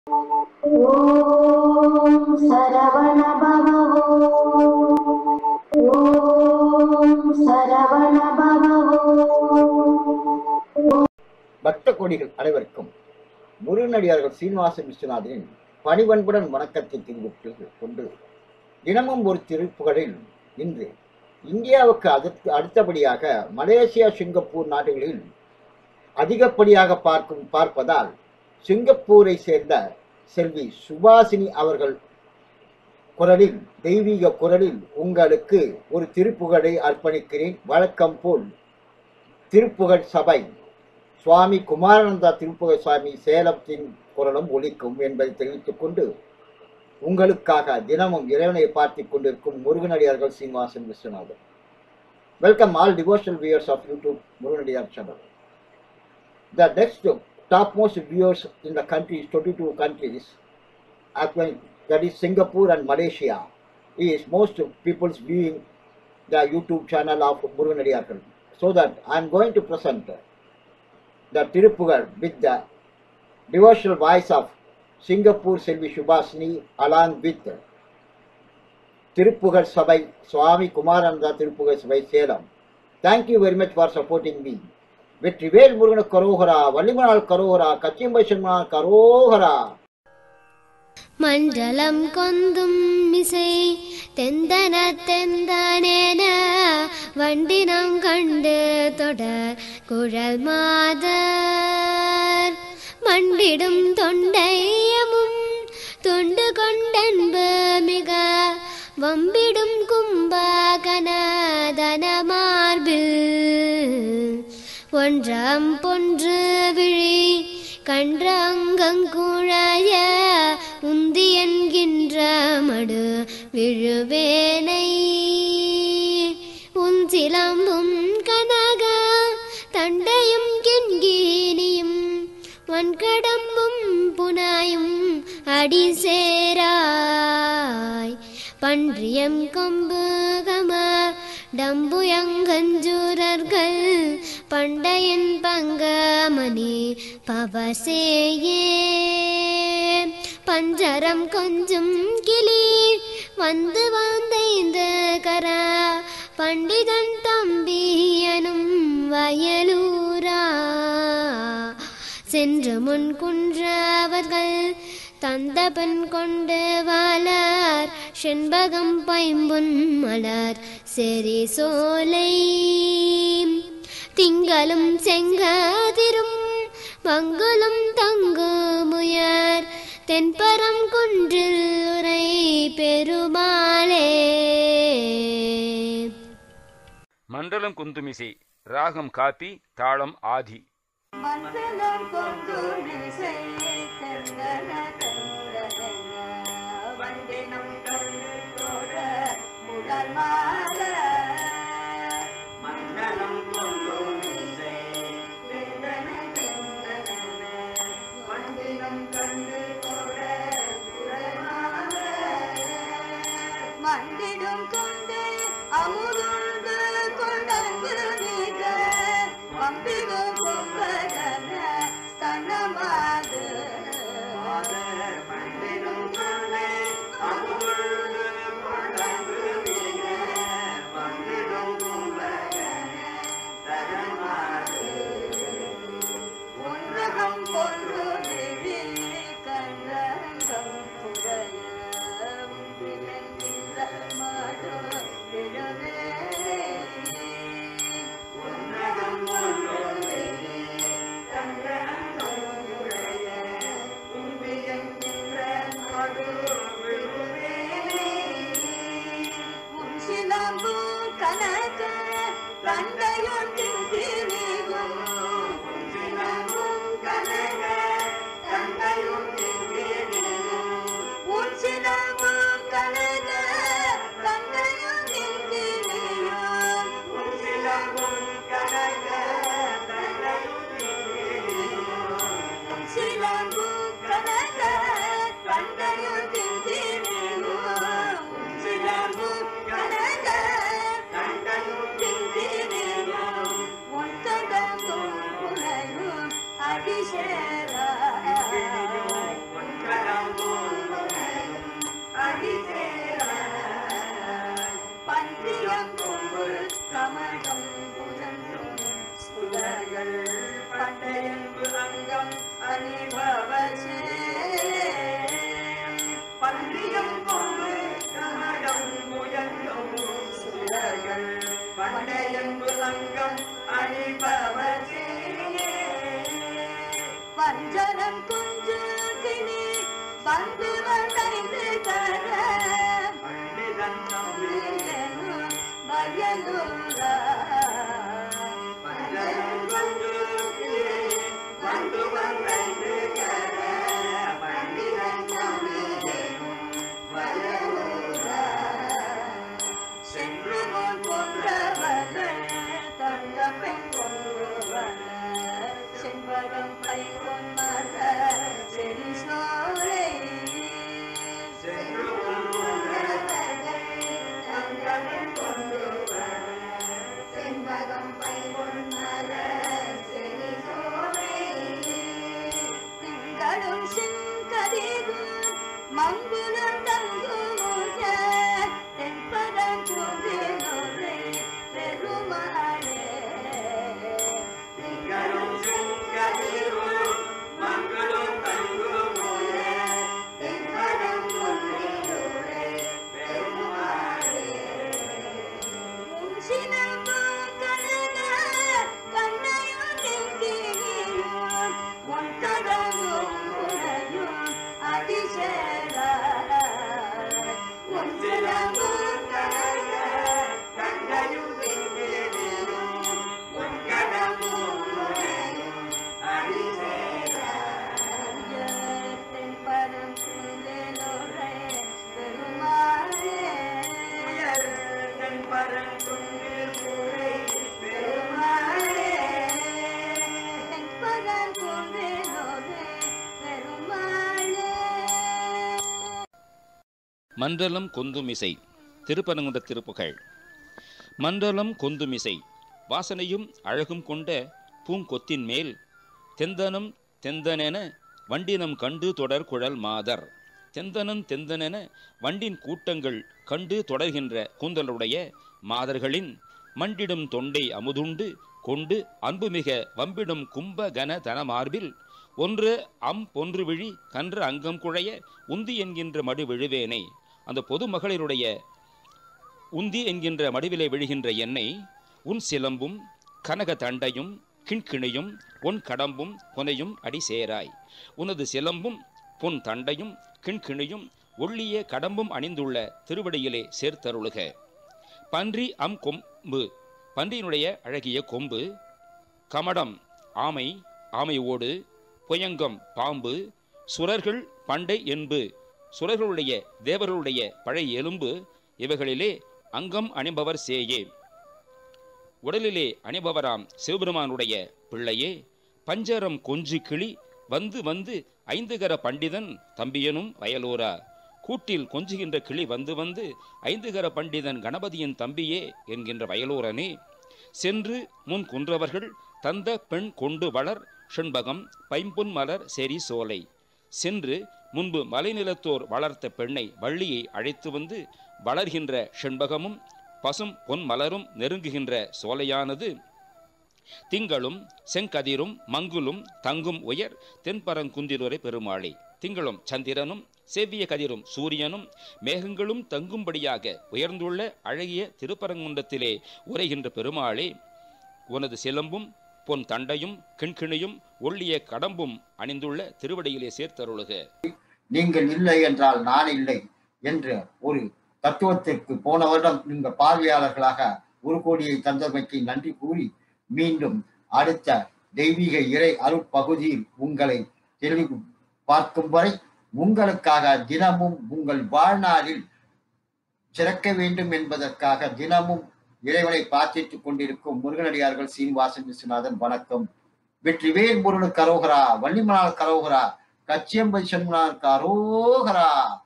ஓம் சரவண பவ ஓம் சரவண பவ. பக்த கோடிகள் அனைவருக்கும் முருகனடியார்கள் சீனிவாச விஸ்வநாதனின் பணிவன்புடன் வணக்கத்தை தெரிவித்து கொண்டு தினமும் ஒரு திருப்புகழில் இன்று இந்தியாவுக்கு அடுத்தபடியாக மலேசியா, சிங்கப்பூர் நாடுகளில் அதிகப்படியாக பார்ப்பதால் சிங்கப்பூரை சேர்ந்த செல்வி சுபாசினி அவர்கள் குரலில், தெய்வீக குரலில் உங்களுக்கு ஒரு திருப்புகழை அர்ப்பணிக்கிறேன். வழக்கம் போல் திருப்புகழ் சபை சுவாமி குமாரானந்தா திருப்புகழ் சுவாமி சேலத்தின் குரலும் ஒலிக்கும் என்பதை தெரிவித்துக் கொண்டு உங்களுக்காக தினமும் இறைவனை பார்த்துக் கொண்டிருக்கும் முருகனடியார்கள் Srinivasan Viswanathan. Welcome all devotional viewers of YouTube Muruganadiyar channel. The next topmost viewers in the countries, 22 countries, that is Singapore and Malaysia, is most people's viewing the YouTube channel of Muruganadiyar. So that I am going to present the Tirupugal with the devotional voice of Singapore Selvi Subhasini along with Tirupugal Sabai Swami Kumarananda Tirupugal Sabai Selam. Thank you very much for supporting me. Vetrivel முருகன கரோகரா, வள்ளிமணால் கரோகரா, கச்சியம்பை சென்மனால் கரோகரா. மண்டலம் கொந்தும் மிசை தெந்தன தெந்தனேன வண்டினம் கண்டு தொடர் குழல் மாதர் மண்டிடும் தொண்டையமும் தொண்டு கொண்டன்பு மிக வம்பிடும் கும்பகனதன மார்பில் ஒன்றாம் பொன்று விழி கன்ற அங்கங்குழைய உந்தி என்கின்ற மடு விழுவேனை உன் சிலம்பும் கனக தண்டையும் கெண்கீனியும் வன்கடம்பும் புனாயும் அடி சேராய் பன்றியம் கொம்பு கம டம்புயங்கஞ்சூரர்கள் பண்டையன் பங்கமணி பவசேயே பஞ்சரம் கொஞ்சம் கிளி வந்து வாழ்ந்த கர பண்டிதன் தம்பியனும் வயலூரா சென்று முன் குன்றவர்கள் தந்த பெண் கொண்டு வாழார் செண்பகம் பைம்பொன் மலர் செறி சோலை திங்களும் செங்கதிரும் மங்குலும் தங்குமுயர் தென்பரம் குன்றில் உரை பெருமாளே. மண்டலம் குந்துமிசை, ராகம் காத்தி, தாளம் ஆதி. மண்டலம் கொந்துமிசை தெந்தன தெந்தன வண்டினம் கண்டு தோட முதல் மால. மண்டலம் கொந்துமிசை தெந்தன தெந்தன வண்டினம் கண்டு தோட முதல் மால. மண்டிடும் கொண்டு அமுதுண்டு கொண்டங்கு நீக வம்பிடும் கும்பகன தனமாது. மண்டிடும் கொண்டு அமுதுண்டு கொண்டங்கு நீக வம்பிடும் கும்பகன தனமாது. ஒன்றகம் பொன்று விழி கண்டங்கம் புடைய உம்பிலென்கின்ற மடு விழுவே. ஒன்றகம் பொன்று விழி கண்டங்கம் புடைய உம்பிலென்கின்ற மடு விழுவே. உன் சிலம்பு கனக தண்டையும் திரிகும் உன் சிலம்பு கனக தண்டையும் திரிகும் உன் சிலம்பு கனக தண்டையும் திரியும் உன் சிலம்பு கனக தண்டையும் திரியும் உன் சிலம்பு கனக தண்டையும் திரியும் உன் சிலம்பு கனக தண்டையும் திரியும் உன் வந்து வளைந்து தர பண்டிதன் தம்பியனும் வயலுரா பஞ்சன் வந்து வளைந்து தர பண்டிதன் தம்பியனும் வயலுரா சென்று முன் கொன்றவர்கள் தந்த பெண் கொன்றுவர் செண்பகம் கை கொன்மர செறி சோலை சென்று முன் கொன்றவர்கள் தந்த பெண் கொன்றுவர் செண்பகம் கை கொன்மர செறி சோலை திங்களும் செங்கதிரும் மங்குலம் தங்குமுக தென்பதம் குன்றினுரை பெருமாளே திங்களும் செங்கதிரும் மங்குலம் தங்குமுக தென்பதம் குன்றினுரை பெருமாளே சினம்பு கனக கண்ணையும் நெஞ்சினியும் ஒன்றடங்கும் உரையும் அதிசேரா ஒன்றடங்கும் கனக கண்ணையும் நெஞ்சினியும் ஒன்றடங்கும் உரையும் அதிசேரா தென்பதம் குன்றினுரை பெருமாளே தென்பதம் குன்றினுரை பெருமாளே தென்பதம் குன்றினுரை பெருமாளே. மண்டலம் கொந்துமிசை திருப்பரங்குன்ற திருப்புகழ். மண்டலம் கொந்துமிசை வாசனையும் அழகும் கொண்ட பூங்கொத்தின் மேல் தெந்தனம் தெந்தனென வண்டினம் கண்டு தொடர் குழல் மாதர். தெந்தனன் தெந்தனென வண்டின் கூட்டங்கள் கண்டு தொடர்கின்ற கூந்தலுடைய மாதர்களின் மண்டிடும் தொண்டை அமுதுண்டு கொண்டு அன்புமிக வம்பிடும் கும்ப கன தனமார்பில் ஒன்று பொன்று விழி கன்ற அங்கம் குழைய உந்தி என்கின்ற மடு விழுவேனை. அந்த பொது மகளிருடைய உந்தி என்கின்ற மடுவிலே விழுகின்ற என்னை உன் சிலம்பும் கனக தண்டையும் கிண்கிணியும் பொன் கடம்பும் புனையும் அடி சேராய். உனது சிலம்பும் பொன் தண்டையும் கிண்கிணியும் ஒள்ளிய கடம்பும் அணிந்துள்ள திருவடியிலே சேர்த்தருளுக. பன்றி கொம்பு பன்றியினுடைய அழகிய கொம்பு, கமடம் ஆமை ஆமை ஓடு, புயங்கம் பாம்பு, சுரர்கள் பண்டை என்பு சுரர்களுடைய தேவர்களுடைய பழைய எலும்பு, இவைகளிலே அங்கம் அணிபவர் சேயே. உடலிலே அணிபவராம் சிவபெருமானுடைய பிள்ளையே. பஞ்சரம் கொஞ்சு கிளி வந்து வந்து ஐந்துகர பண்டிதன் தம்பியனும் வயலூரா. கூட்டில் கொஞ்சுகின்ற கிளி வந்து வந்து ஐந்துகர பண்டிதன் கணபதியின் தம்பியே என்கின்ற வயலூரனே. சென்று முன் குன்றவர்கள் தந்த பெண் கொண்டு வளர் செண்பகம் பைம்பொன் மலர் செரி சோலை. சென்று முன்பு மலைநிலத்தோர் வளர்த்த பெண்ணை வள்ளியை அழைத்து வந்து வளர்கின்ற செண்பகமும் பசும் பொன் மலரும் நெருங்குகின்ற சோலையானது திங்களும் செங்கதிரும் மங்குலும் தங்கும் உயர் தென்பரங்குன்றிலுரை பெருமாளே. திங்களும் சந்திரனும் செவ்விய கதிரும் சூரியனும் மேகங்களும் தங்கும்படியாக உயர்ந்துள்ள அழகிய திருப்பரங்குன்றத்திலே உரைகின்ற பெருமாளே, உனது சிலம்பும் பொன் தண்டையும் கிண்கிணியும் ஒள்ளிய கடம்பும் அணிந்துள்ள திருவடியிலே சேர்த்தருளுக. நீங்கள் இல்லை என்றால் நான் இல்லை என்ற ஒரு தத்துவத்திற்கு போன வருடம் நீங்கள் பார்வையாளர்களாக 1 கோடியை தந்தமைக்கு நன்றி கூறி மீண்டும் அடுத்த தெய்வீக இறை அருட்பகுதியில் உங்களை தெளிவு பார்க்கும் வரை உங்களுக்காக தினமும் உங்கள் வாழ்நாளில் சிறக்க வேண்டும் என்பதற்காக தினமும் இறைவனை பார்த்துக் கொண்டிருக்கும் முருகனடியார்கள் சீனிவாசன் விஸ்வநாதன் வணக்கம். வெற்றிவேல் முருகனுக்கு அரோகரா, வள்ளிமலால் கரோகரா, கச்சியம்பதி சண்முகனாருக்கு அரோகரா.